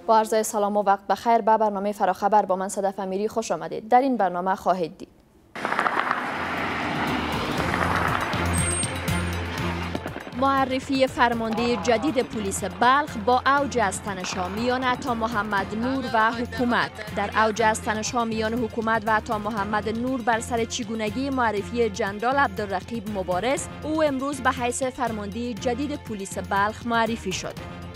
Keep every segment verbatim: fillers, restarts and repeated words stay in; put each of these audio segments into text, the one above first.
با عرض سلام و وقت بخیر به برنامه فراخبر با من صدف امیری خوش آمدید. در این برنامه خواهید دید معرفی فرمانده جدید پلیس بلخ با اوج از تنش‌ها میان عطا محمد نور و حکومت. در اوج از تنش‌ها میان حکومت و عطا محمد نور بر سر چگونگی معرفی جنرال عبدالرقیب مبارز، او امروز به حیث فرمانده جدید پلیس بلخ معرفی شد.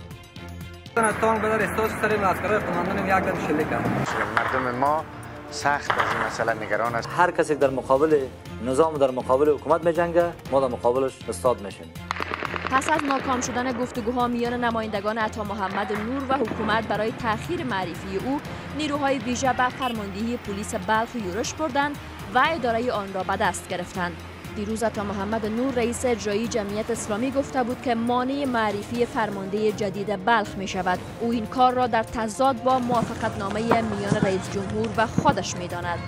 مردم ما سخت از این مسئله نگران است. هر کسی در مقابل نظام در مقابل حکومت می‌جنگه، ما در مقابلش استاد میشیم. پس از ناکام شدن گفتگوها میان نمایندگان عطا محمد نور و حکومت برای تأخیر معرفی او، نیروهای ویژه به فرماندهی پلیس بلخ یورش بردند و اداره آن را به دست گرفتند. دیروز عطا محمد نور رئیس اجرایی جمعیت اسلامی گفته بود که مانع معرفی فرمانده جدید بلخ می شود. او این کار را در تضاد با موافقتنامه میان رئیس جمهور و خودش می داند.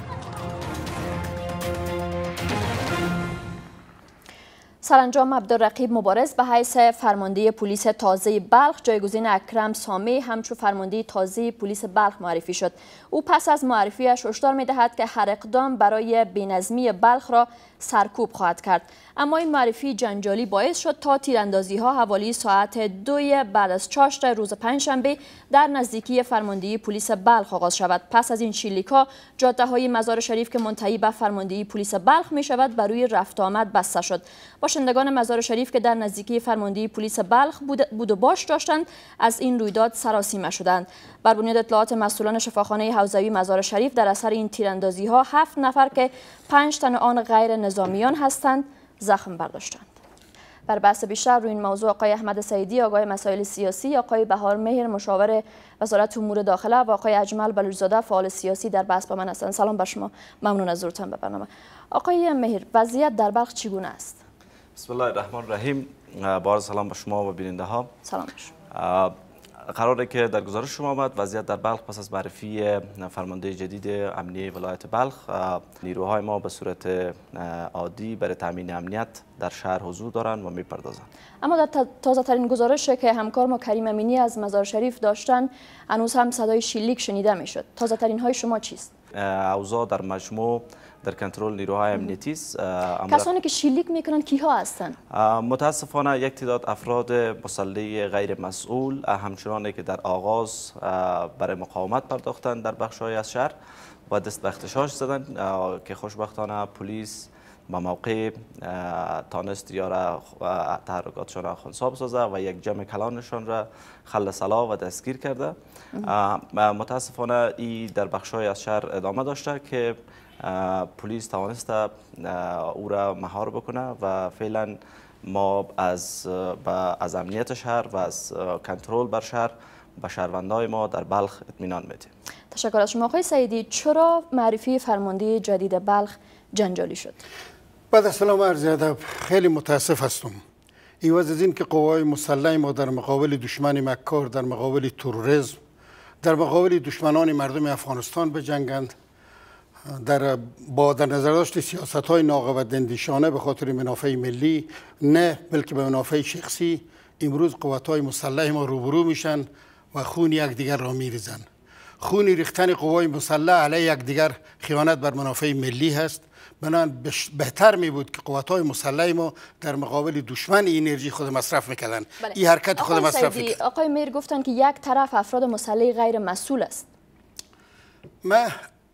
سرانجام عبدالرقیب مبارز به حیث فرمانده پلیس تازه بلخ جایگزین اکرم سامی همچون فرمانده تازه پلیس بلخ معرفی شد. او پس از معرفیش هشدار می‌دهد که هر اقدام برای بی‌نظمی بلخ را سرکوب خواهد کرد. اما این معرفی جنجالی باعث شد تا تیراندازی‌ها حوالی ساعت دوی بعد از چاشت روز پنجشنبه در نزدیکی فرماندهی پلیس بلخ آغاز شود. پس از این شلیک‌ها جاده‌های مزار شریف که منتهی به فرماندهی پلیس بلخ می‌شود بر روی رفت آمد بسته شد. باشندگان مزار شریف که در نزدیکی فرماندهی پلیس بلخ بود و باش داشتند از این رویداد سراسیمه شدند. بر بنیاد اطلاعات مسئولان شفاخانه حوزوی مزار شریف در اثر این تیراندازی‌ها هفت نفر که پنج تن آن غیر نظامیان هستند زخم برداشتند. بر بحث بیشتر روی این موضوع آقای احمد سعیدی آگاه مسائل سیاسی، آقای بهار مهر مشاور وزارت امور داخله و آقای اجمل بلوچزاده فعال سیاسی در بحث با من هستند. سلام بر شما، ممنون از ظهورتان به برنامه. آقای مهر، وضعیت در بلخ چگونه است؟ بسم الله الرحمن الرحیم. با عرض سلام به شما و بیننده ها. سلام شما. قراره که در گزارش شما آمد وضعیت در بلخ پس از معرفی فرمانده جدید امنیه ولایت بلخ، نیروهای ما به صورت عادی برای تامین امنیت در شهر حضور دارند و میپردازند. اما در تازه ترین گزارش که همکار ما کریم امینی از مزار شریف داشتن هنوز هم صدای شلیک شنیده میشد. تازه ترین های شما چیست؟ اوضاع در مجموع در کنترل نیروهای امنیتی است. کسانی که شلیک میکنند کیها هستند؟ متاسفانه یک تعداد افراد مسلح غیر مسئول همچنانی که در آغاز برای مقاومت پرداختند در بخش‌های از شهر و دست به اغتشاش زدند که خوشبختانه پلیس با موقع تانست یارا تحرکاتشان را خنثی بسازه و یک جمع کلانشان را خل صلاح و دستگیر کرده. متاسفانه این در بخش‌های از شهر ادامه داشته که پلیس توانسته او را مهار بکنه و فعلا ما از از امنیت شهر و از کنترل بر شهر به شهروندای ما در بلخ اطمینان میدیم. تشکر از شما. آقای سعیدی، چرا معرفی فرمانده جدید بلخ جنجالی شد؟ بعد از سلام عرض ادب، خیلی متاسف هستم. ایواز از این که قوای مسلح ما در مقابل دشمن مکار، در مقابل تروریسم، در مقابل دشمنان مردم افغانستان بجنگند، در با در نظر داشت سیاست های ناقابل اندیشانه به خاطر منافع ملی نه بلکه به منافع شخصی، امروز قوات های مسلح ما روبرو میشن و خون یکدیگر را میریزند. خون ریختن قوای مسلح علیه یکدیگر خیانت بر منافع ملی هست. بنابراین بهتر می بود که قوات های مسلح ما در مقابل دشمن انرژی خود مصرف میکردن. بله. این حرکت خود مصرف میکرد. آقای میر گفتن که یک طرف افراد مسلح غیر مسئول است. ما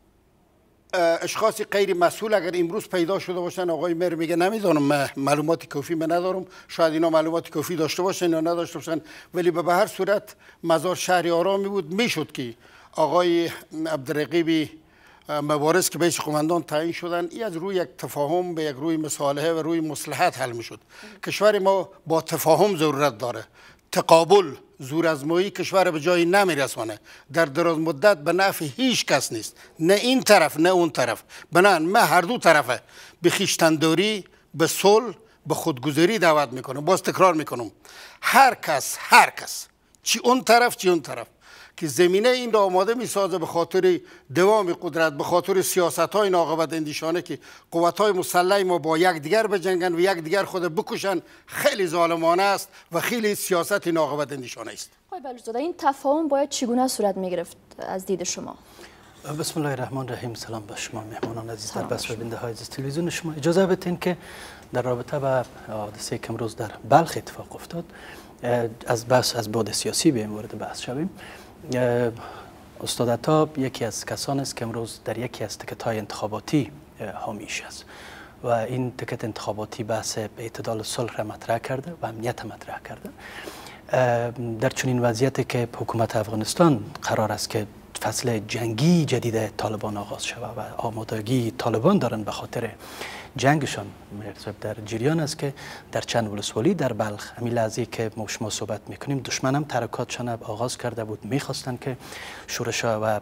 اشخاص غیر مسئول اگر امروز پیدا شده باشن، آقای میر میگه نمیدونم، من معلومات کافی من ندارم، شاید اینا معلومات کافی داشته باشن یا نداشته باشن، ولی به هر صورت مزار شهر آرامی بود. میشد که آقای عبدالرقیب مبارز که بیش قماندان تعیین شدن، این از روی یک تفاهم به یک روی مصالحه و روی مصلحت حل میشد. کشور ما با تفاهم ضرورت داره. تقابل، زورآزمایی کشور به جایی نمیرسونه. در دراز مدت به نفع هیچ کس نیست، نه این طرف نه اون طرف. بنان من هر دو طرفه به خویشتنداری، به صلح، به خودگذاری دعوت میکنم. باز تکرار میکنم، هر کس هر کس چی اون طرف چی اون طرف که زمینه این را آماده میسازه به خاطر دوام قدرت، به خاطر سیاست های ناقابل اندیشانه که قوت های مسلح ما با یکدیگر بجنگن و یکدیگر خود بکشن، خیلی ظالمانه است و خیلی سیاست ناقابل اندیشانه است. آقای بلوچزاده، این تفاهم باید چگونه صورت میگرفت از دید شما؟ بسم الله الرحمن الرحیم. سلام به شما مهمانان عزیز در بس بیننده های عزیز تلویزیون شما. اجازه بدین که در رابطه با حادثه که امروز در بلخ اتفاق افتاد از بحث از بعد سیاسی به این وارد بحث شویم. استاد عطاب یکی از کسانی است که امروز در یکی از تکت‌های انتخاباتی حامیش است و این تکت انتخاباتی بحث اعتدال صلح را مطرح کرده و امنیت مطرح کرده. در چنین وضعیتی که حکومت افغانستان قرار است که فصل جنگی جدید طالبان آغاز شود و آمادگی طالبان دارن به خاطر جنگشان در جریان است که در چند ولسوالی در بلخ همین لحظه که ما شما صحبت میکنیم دشمن هم ترکاتشان آغاز کرده بود، میخواستن که شورش‌ها و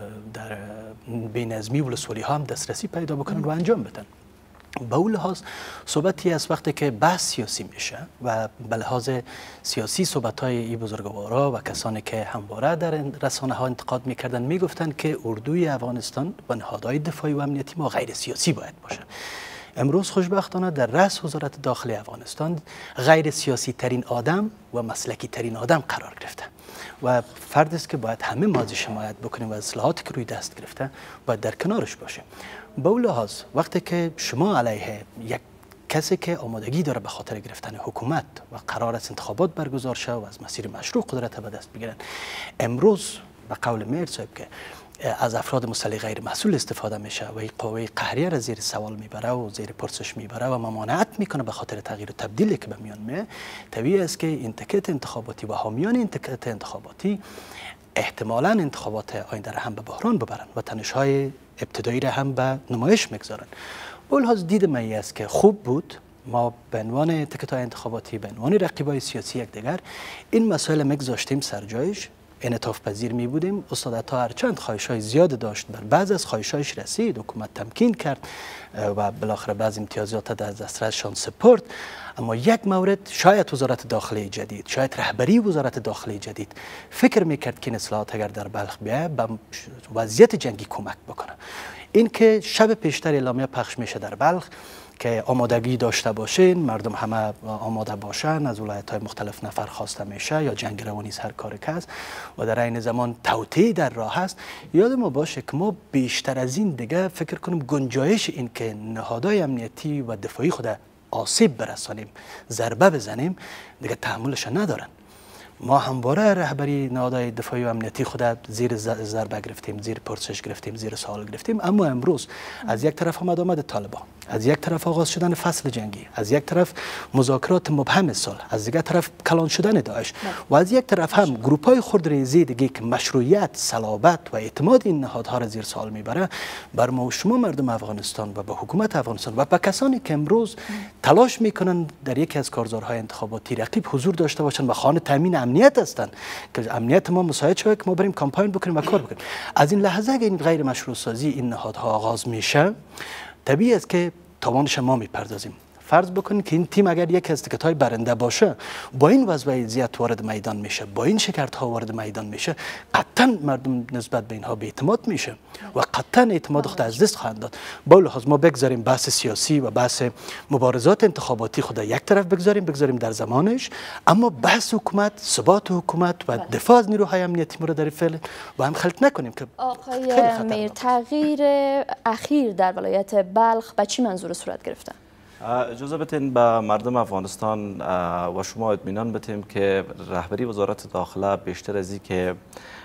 در بی‌نظمی ولسوالی ها هم دسترسی پیدا بکنن و انجام بدن. به اون لحاظ صحبتی از وقتی که بحث سیاسی میشه و به لحاظ سیاسی صحبت های این بزرگوارا و کسانی که همواره در رسانه ها انتقاد میکردن میگفتن که اردوی افغانستان و نهادهای دفاعی و امنیتی ما غیر سیاسی باید باشه. امروز خوشبختانه در رأس وزارت داخلی افغانستان غیر سیاسی ترین آدم و مسلکی ترین آدم قرار گرفته و فردی است که باید همه ما ازش حمایت بکنیم و اصلاحاتی که روی دست گرفته باید در کنارش باشیم. به اون لحاظ وقتی که شما علیه یک کسی که آمادگی داره به خاطر گرفتن حکومت و قرار است انتخابات برگزار شود و از مسیر مشروع قدرت به دست بگیرن، امروز به قول میر صاحب که از افراد مسلح غیر مسئول استفاده میشه و این قوه قهریه را زیر سوال میبره و زیر پرسش میبره و ممانعت میکنه به خاطر تغییر و تبدیلی که به میان میاد، طبیعی است که این تکت انتخاباتی و حامیان این تکت انتخاباتی احتمالاً انتخابات آینده را هم به بحران ببرن و تنش‌های ابتدایی را هم به نمایش میگذارن. به لحاظ دید من است که خوب بود ما به عنوان تکت‌های انتخاباتی به عنوان رقیبای سیاسی یکدیگر این مسائل میگذاشتیم سر جایش، انعطاف پذیر می بودیم. استاد عطا هرچند خواهش‌های زیاد داشت بر بعض از خواهش‌هایش رسید، حکومت تمکین کرد و بالاخره بعض امتیازات در دسترسشان سپرد، اما یک مورد شاید وزارت داخلی جدید، شاید رهبری وزارت داخلی جدید فکر میکرد که این اصلاحات اگر در بلخ بیاید به وضعیت جنگی کمک بکنه. این که شب پیشتر اعلامیه پخش میشه در بلخ که آمادگی داشته باشین، مردم همه آماده باشن، از ولایت‌های مختلف نفر خواسته میشه یا جنگ روانی هر کاری که هست و در این زمان توطئه در راه است. یاد ما باشه که ما بیشتر از این دیگه فکر کنیم گنجایش این که نهادهای امنیتی و دفاعی خود آسیب برسانیم، ضربه بزنیم، دیگه تحملش ندارن. ما همواره رهبری نهادهای دفاعی و امنیتی خود زیر ضربه گرفتیم، زیر پرسش گرفتیم، زیر سوال گرفتیم، اما امروز از یک طرف آمد آمد طالبان، از یک طرف آغاز شدن فصل جنگی، از یک طرف مذاکرات مبهم صلح، از دیگر طرف کلان شدن داعش و از یک طرف هم گروپ‌های خردریزی دیگه که مشروعیت، صلابت و اعتماد این نهادها را زیر سوال میبره، بر ما و شما مردم افغانستان و به حکومت افغانستان و به کسانی که امروز تلاش میکنن در یکی از کارزارهای انتخاباتی رقیب حضور داشته باشن و خانه تامین امنیت هستند که امنیت ما مساعد شود که ما بریم کمپاین بکنیم و کار بکنیم. از این لحظه که این غیر مشروع سازی این نهادها آغاز میشه، طبیعی است که توانش ما میپردازیم. فرض بکنید که این تیم اگر یک از تکت‌های برنده باشه، با این وضعیت وارد میدان میشه، با این شکست‌ها وارد میدان میشه، قطعا مردم نسبت به اینها بی‌اعتماد میشه و قطعا اعتماد خود از دست خواهند داد. با لحاظ ما بگذاریم بحث سیاسی و بحث مبارزات انتخاباتی خود یک طرف بگذاریم بگذاریم در زمانش، اما بحث حکومت، ثبات حکومت و دفاع از نیروهای امنیتی ما رو در فعل با هم خلط نکنیم که آقای میر، تغییر اخیر در ولایت بلخ به چی منظور صورت گرفته؟ اجازه بدین به مردم افغانستان و شما اطمینان بدیم که رهبری وزارت داخله بیشتر از این که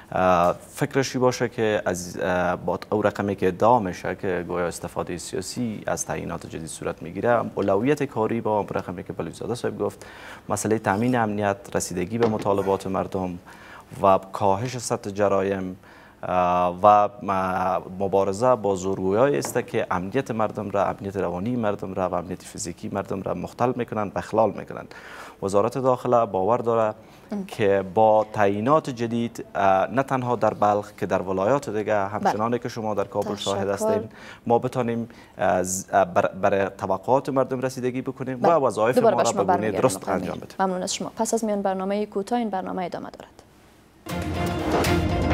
فکرشی باشه که از با او رقمی که ادعا میشه که گویا استفاده سیاسی از تعیینات جدید صورت میگیره، اولویت کاری با رقمی که بلوچزاده صاحب گفت، مسئله تامین امنیت، رسیدگی به مطالبات مردم و کاهش سطح جرایم و مبارزه با زورگویایی است که امنیت مردم را، امنیت روانی مردم را و امنیت فیزیکی مردم را مختل میکنند، بخلال میکنند. وزارت داخله باور داره که با تعیینات جدید نه تنها در بلخ که در ولایات دیگه همچنانی که شما در کابل شاهد هستین، ما بتانیم برای توقعات مردم رسیدگی بکنیم و وظایف ما را به گونه درست انجام بدیم. ممنون از شما. پس از میان برنامه کوتاه این برنامه ادامه دارد.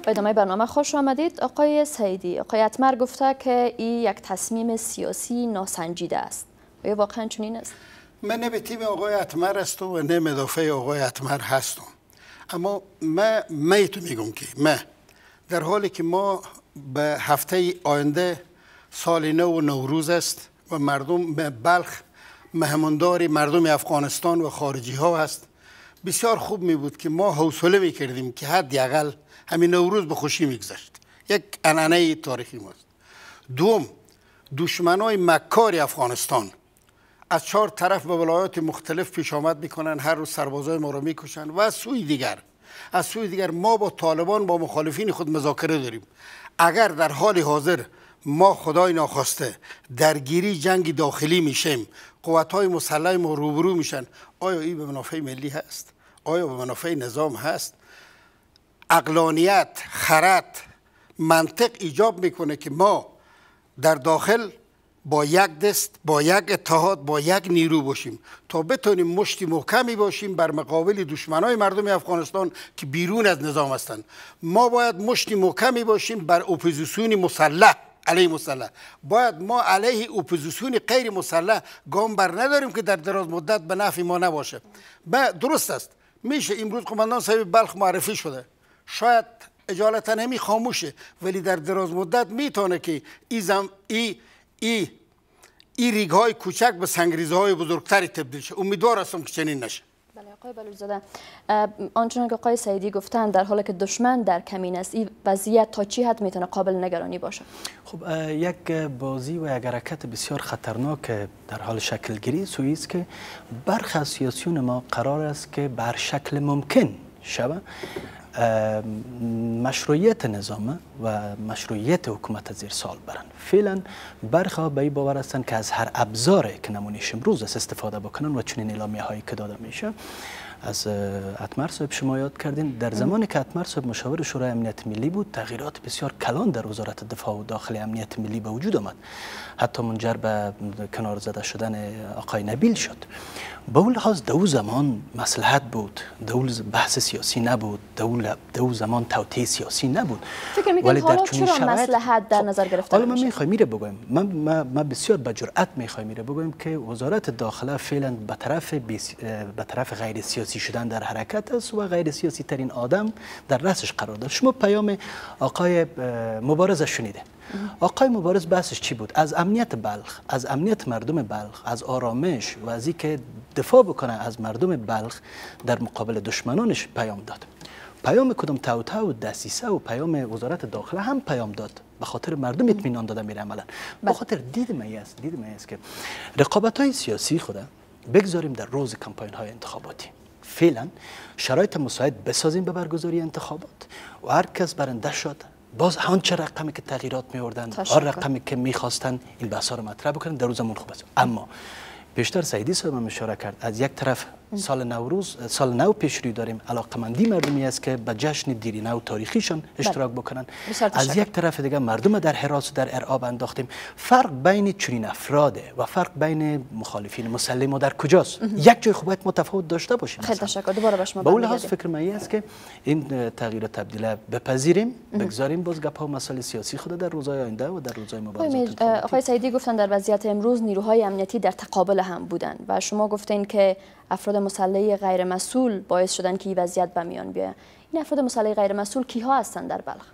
به ادامه برنامه خوش آمدید. آقای سعیدی، آقای اتمر گفته که این یک تصمیم سیاسی ناسنجیده است. آیا واقعا چنین است؟ من نه به تیم آقای اتمر هستم و نه مدافع آقای اتمر هستم، اما من میتون میگم که من در حالی که ما به هفته آینده سال نو و نوروز است و مردم بلخ مهماندار مردم افغانستان و خارجی ها هست، بسیار خوب می بود که ما حوصله می کردیم که حداقل همین نوروز به خوشی میگذشت. یک عنعنه تاریخی ماست. دوم، دشمنای مکار افغانستان از چهار طرف به ولایات مختلف پیش آمد میکنن، هر روز سربازای ما رو میکشن و از سوی دیگر از سوی دیگر ما با طالبان با مخالفین خود مذاکره داریم. اگر در حال حاضر ما خدای ناخواسته درگیری جنگ داخلی میشیم، قوت‌های مسلح ما روبرو میشن، آیا این به منافع ملی هست؟ آیا به منافع نظام هست؟ عقلانیت، خرد، منطق ایجاب میکنه که ما در داخل با یک دست، با یک اتحاد، با یک نیرو باشیم تا بتونیم مشتی محکمی باشیم بر مقابل دشمنای مردم افغانستان که بیرون از نظام هستند. ما باید مشتی محکمی باشیم بر اپوزیسیون مسلح علیه مسلح. باید ما علیه اپوزیسیون غیر مسلح گام بر نداریم که در دراز مدت به نفع ما نباشه. درست است، میشه امروز قماندان صاحب بلخ معرفی شده، شاید اجالتا نمی خاموشه، ولی در دراز مدت میتونه که ای زم ای ای ای ریگ های کوچک به سنگریزه های بزرگتری تبدیل شه. امیدوار هستم که چنین نشه. بله آقای بلوچ‌زاده، آنچنان که آقای سعیدی گفتن در حالی که دشمن در کمین است، این وضعیت تا چی حد میتونه قابل نگرانی باشه؟ خب یک بازی و یک حرکت بسیار خطرناک در حال شکل گیری سوی است که برخی از سیاسیون ما قرار است که بر شکل ممکن شود مشروعیت نظام و مشروعیت حکومت زیر سال برند. فعلا برخی به این باور هستند که از هر ابزاری که نمونیش امروز است استفاده بکنن و چنین اعلامیه هایی که داده میشه. از اتمر صاحب شما یاد کردین در زمانی که اتمر صاحب مشاور شورای امنیت ملی بود، تغییرات بسیار کلان در وزارت دفاع و داخل امنیت ملی به وجود آمد، حتی منجر به کنار زده شدن آقای نبیل شد. به اون لحاظ دو زمان مصلحت بود، دو بحث سیاسی نبود، دو دو زمان توطئه سیاسی نبود. فکر می‌کنم حالا چرا مصلحت در نظر گرفته حالا من میخوام میره بگم، من من بسیار با جرأت میخوام میره بگم که وزارت داخله فعلا به طرف به طرف غیر سیاسی شدن در حرکت است و غیر سیاسی ترین آدم در رأسش قرار داره. شما پیام آقای مبارز شنیده. آقای مبارز بحثش چی بود؟ از امنیت بلخ، از امنیت مردم بلخ، از آرامش و از اینکه دفاع بکنه از مردم بلخ در مقابل دشمنانش پیام داد. پیام کدام توطئه و دسیسه و پیام وزارت داخله هم پیام داد، به خاطر مردم اطمینان داده میره عملا. به خاطر دید می است، دید می است که رقابت های سیاسی خود بگذاریم در روز کمپاین های انتخاباتی. فعلا شرایط مساعد بسازیم به برگزاری انتخابات و هر کس برنده شد باز هان چه رقمی که تغییرات می آوردن، هر رقمی که میخواستن این بحثا رو مطرح بکنن در روزمون خوب است. اما بیشتر سعیدی صاحب هم اشاره کرد، از یک طرف سال نوروز سال نو پیش روی داریم، علاقمندی مردمی است که به جشن دیرینه و تاریخیشان اشتراک بکنن. از یک طرف دیگه مردم در حراس و در ارعاب انداختیم. فرق بین چنین افراد و فرق بین مخالفین مسلح ما در کجاست؟ یک جای خوب باید متفاوت داشته باشیم. خیلی تشکر. دوباره به شما با اون لحاظ فکر من است که این تغییر و تبدیل بپذیریم، بگذاریم باز گپ ها و مسائل سیاسی خود در روزهای آینده و در روزهای مبارزات. آقای سعیدی گفتن در وضعیت امروز نیروهای امنیتی در تقابل هم بودند و شما گفتین که افراد مسلح غیر مسئول باعث شدن که این وضعیت به میان بیاید. این افراد مسلح غیر مسئول کیها هستند در بلخ؟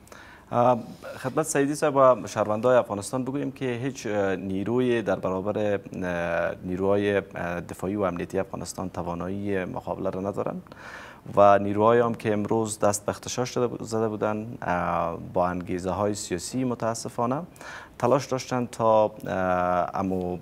خدمت سعیدی صاحب و شهروندان افغانستان بگوییم که هیچ نیروی در برابر نیروهای دفاعی و امنیتی افغانستان توانایی مقابله را ندارند و نیروهایی هم که امروز دست به اختشاش زده بودند با انگیزه های سیاسی متاسفانه تلاش داشتند تا امو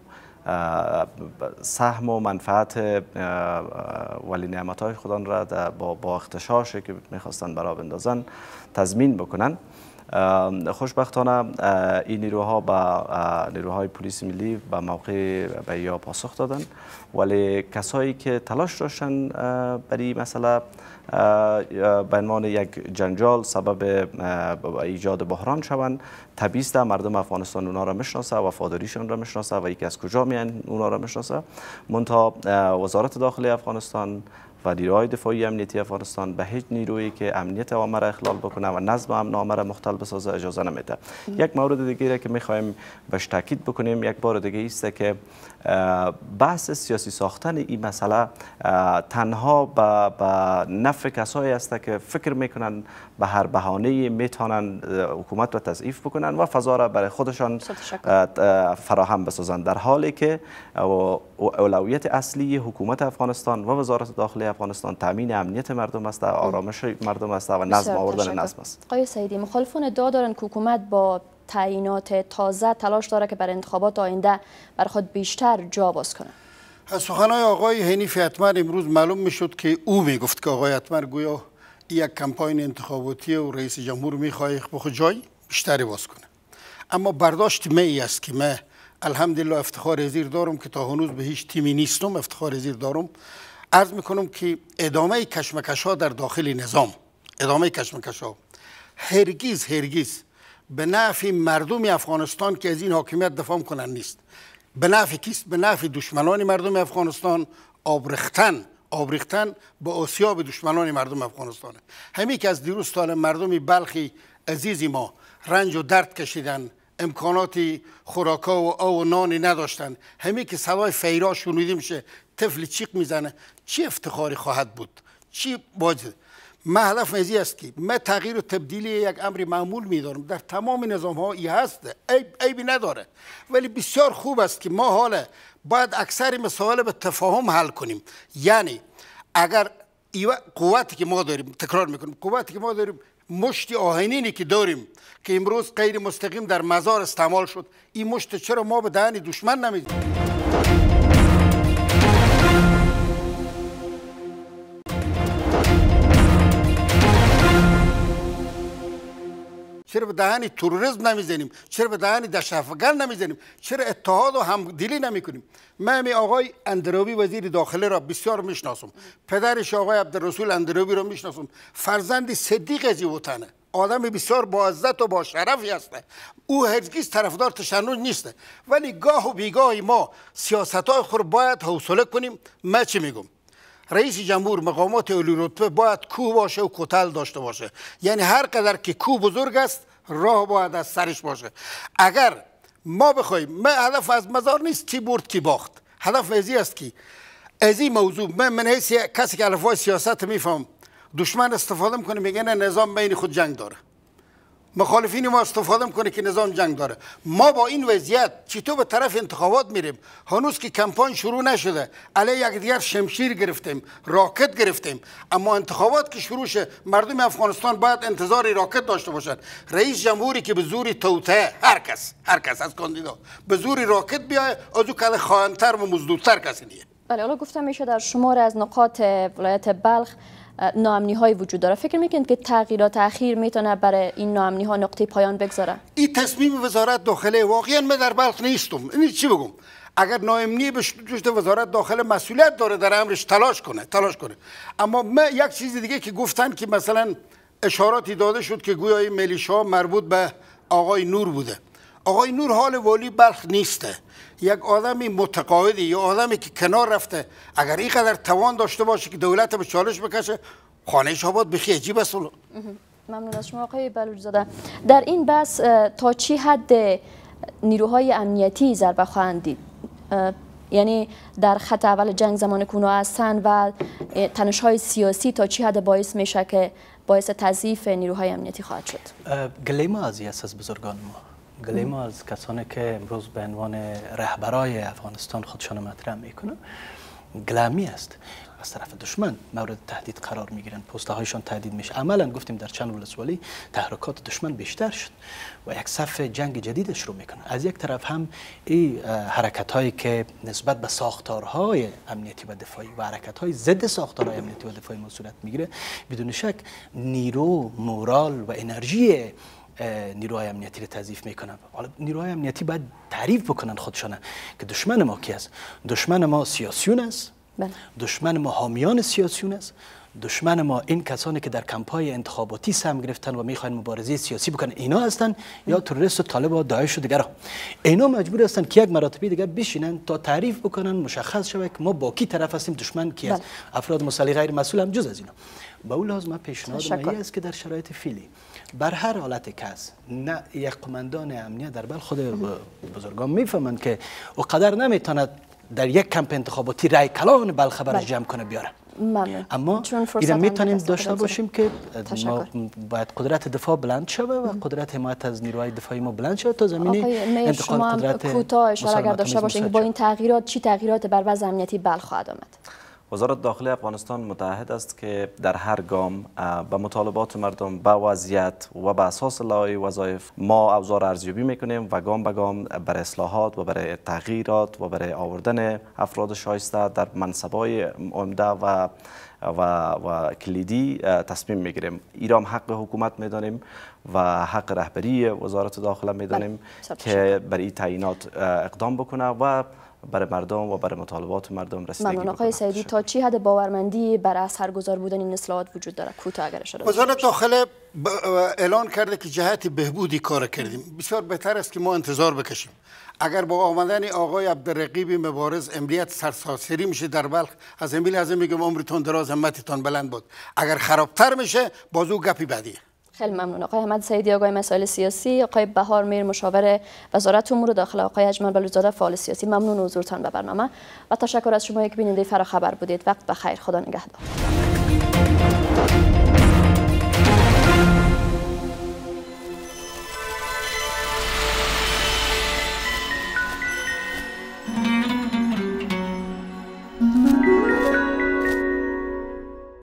سهم و منفعت ولی نعمت‌های خودان را با با اختشاشی که می‌خواستند برآ بندازن تضمین بکنن. خوشبختانه این نیروها با نیروهای پلیس ملی به موقع به یا پاسخ دادن، ولی کسایی که تلاش داشتن برای مسئله به عنوان یک جنجال سبب ایجاد بحران شوند، طبیعی است مردم افغانستان اونا را میشناسه، وفاداریشان را میشناسه و یکی از کجا میان اونا را میشناسه. منتها وزارت داخلی افغانستان و نیروهای دفاعی امنیتی افغانستان به هیچ نیرویی که امنیت عامه را اخلال بکنه و نظم امن عامه را مختل بسازه اجازه نمیده. یک مورد دیگه که میخوایم بهش تاکید بکنیم یک بار دیگه است که بحث سیاسی ساختن این مسئله تنها به نفع کسایی است که فکر میکنن به هر بهانه‌ای میتونن حکومت را تضعیف بکنن و فضا را برای خودشان فراهم بسازند، در حالی که اولویت اصلی حکومت افغانستان و وزارت داخلی افغانستان تامین امنیت مردم است، آرامش مردم است و نظم آوردن نظم است. آقای سعیدی، مخالفان ادعا دارند که حکومت با تعیینات تازه تلاش داره که بر انتخابات آینده بر خود بیشتر جا باز کنه. از سخنهای آقای حنیف اتمر امروز معلوم میشد که او میگفت که آقای اتمر گویا یک کمپاین انتخاباتی و رئیس جمهور میخواه به خود جای بیشتری باز کنه. اما برداشت می است که من الحمدلله افتخار زیر دارم که تا هنوز به هیچ تیمی نیستم، افتخار زیر دارم. عرض میکنم که ادامه کشمکش ها در داخل نظام، ادامه کشمکش ها هرگز هرگز به نفع مردم افغانستان که از این حاکمیت دفاع کنن نیست. به نفع کیست؟ به نفع دشمنان مردم افغانستان. آبریختن آبریختن به آسیاب دشمنان مردم افغانستان. همین که از دیروز تا مردم بلخی عزیزی ما رنج و درد کشیدن، امکانات خوراکا و آب و نانی نداشتن، همین که صدای فیرا شنیده میشه، طفل چیق میزنه، چی افتخاری خواهد بود؟ چی باید؟ من هدف ازی است که من تغییر و تبدیلی یک امر معمول میدارم. در تمام نظام ها ای هست، عیب عیبی نداره، ولی بسیار خوب است که ما حالا باید اکثر مسائل به تفاهم حل کنیم. یعنی اگر قوتی که ما داریم، تکرار میکنیم، قوتی که ما داریم، مشت آهنینی که داریم که امروز غیر مستقیم در مزار استعمال شد، این مشت چرا ما به دهن دشمن نمیدیم؟ چرا به دهن تروریسم نمیزنیم؟ چرا به دهن دشافگر نمیزنیم؟ چرا اتحاد و همدلی نمیکنیم؟ من می آقای اندرابی وزیر داخله را بسیار میشناسم، پدرش آقای عبدالرسول اندرابی را میشناسم، فرزند صدیق از این وطنه، آدم بسیار با عزت و با شرفی است. او هرگز طرفدار تشنج نیست، ولی گاه و بیگاهی ما سیاست‌های خود باید حوصله کنیم. من چی میگم؟ رئیس جمهور مقامات عالی رتبه باید کوه باشه و کتل داشته باشه. یعنی هر قدر که کوه بزرگ است راه باید از سرش باشه. اگر ما بخوایم، من هدف از مزار نیست کی برد کی باخت، هدف ازی است که از این موضوع من من حیث کسی که الفاظ سیاست میفهم، دشمن استفاده میکنه میگه نه نظام بین خود جنگ داره، مخالفین ما استفاده میکنه که نظام جنگ داره. ما با این وضعیت چطور به طرف انتخابات میریم؟ هنوز که کمپاین شروع نشده، علیه یک دیگر شمشیر گرفتیم، راکت گرفتیم، اما انتخابات که شروع شه مردم افغانستان باید انتظار راکت داشته باشند. رئیس جمهوری که به زور توطئه هر کس هر کس از کاندیدا به زور راکت بیای، از او کله خائن‌تر و مزدورتر کسی نیست. بله، حالا گفتم میشه در شمار از نقاط ولایت بلخ ناامنی های وجود داره. فکر میکنید که تغییرات اخیر میتونه برای این ناامنی ها نقطه پایان بگذاره؟ این تصمیم وزارت داخله. واقعا من در بلخ نیستم، این چی بگم؟ اگر ناامنی به جهت وزارت داخله مسئولیت داره در امرش تلاش کنه تلاش کنه. اما من یک چیز دیگه که گفتن که مثلا اشاراتی داده شد که گویا این میلیشا مربوط به آقای نور بوده. آقای نور حال والی بلخ نیسته، یک آدمی متقاعدی یا آدمی که کنار رفته، اگر این قدر توان داشته باشه که دولت به چالش بکشه، خانه شاباد بخی عجیب است. ممنون از شما آقای بلوچ زاده. در این بحث تا چی حد نیروهای امنیتی ضربه خواهند دید؟ یعنی در خط اول جنگ زمان کنونی هستند و تنش‌های سیاسی تا چی حد باعث میشه که باعث تضعیف نیروهای امنیتی خواهد شد؟ گله ما از از بزرگان ما، گله ما از کسانی که امروز به عنوان رهبرای افغانستان خودشان مطرح میکنن، گلامی است. از طرف دشمن مورد تهدید قرار میگیرن، پسته هایشان تهدید میشه. عملا گفتیم در چند ولسوالی تحرکات دشمن بیشتر شد و یک صف جنگ جدید شروع میکنه. از یک طرف هم این حرکت هایی که نسبت به ساختارهای امنیتی و دفاعی و حرکت های ضد ساختارهای امنیتی و دفاعی ما صورت میگیره، بدون شک نیرو، مورال و انرژی نیروهای امنیتی رو تضعیف میکنن. حالا نیروهای امنیتی باید تعریف بکنن خودشانه که دشمن ما کی است. دشمن ما سیاسیون است، دشمن ما حامیان سیاسیون است، دشمن ما این کسانی که در کمپای انتخاباتی سهم گرفتن و میخواین مبارزه سیاسی بکنن اینا هستن یا تروریست و طالب و داعش و دیگرها. اینا مجبور هستن که یک مراتبی دیگر بشینن تا تعریف بکنن، مشخص شود که ما با کی طرف هستیم، دشمن کی است. افراد مسلح غیر مسئول هم جز از اینا. با اون لازمه پیشنهاد ما است که در شرایط فعلی بر هر حالت کس، نه یک قماندان امنیت در بلخ، خود بزرگان میفهمند که او قدر نمیتواند در یک کمپ انتخاباتی رای کلان بلخ برش جمع کنه بیاره. ممنون. اما اینا میتونیم داشته باشیم که ما باید قدرت دفاع بلند شود و قدرت حمایت از نیروهای دفاعی ما بلند شود تا زمینه انتقال قدرت. کوتاه اشاره اگر داشته باشیم با این تغییرات چی تغییرات بر وضع امنیتی بلخ خواهد آمد؟ وزارت داخلی افغانستان متعهد است که در هر گام به مطالبات مردم، به وضعیت و به اساس لایحه وظایف ما اوضاع را ارزیابی میکنیم و گام به گام برای اصلاحات و برای تغییرات و برای آوردن افراد شایسته در منصب‌های عمده و و و کلیدی تصمیم میگیریم. ایران حق حکومت میدانیم و حق رهبری وزارت داخله میدانیم که برای تعیینات اقدام بکنه و برای مردم و برای مطالبات مردم رسیدگی بکنه. آقای سیدی، تا چی حد باورمندی برای اثرگذار بودن این اصلاحات وجود داره؟ کوتاه اگر اشاره کنید. وزارت داخله اعلان کرده که جهت بهبودی کار کردیم. بسیار بهتر است که ما انتظار بکشیم. اگر با آمدن آقای عبدالرقیب مبارز امنیت سرساسری میشه در بلخ، از امید از میگم عمرتون دراز، همتتون بلند بود. اگر خرابتر میشه باز او گپی بعدیه. خیلی ممنون. آقای احمد سیدی، آقای مسائل سیاسی، آقای بهار میر مشاور وزارت امور داخله، آقای اجمل بلوچزاده فعال سیاسی، ممنون حضورتان به برنامه و تشکر از شما که بیننده فرا خبر بودید. وقت بخیر. خدا نگهدار.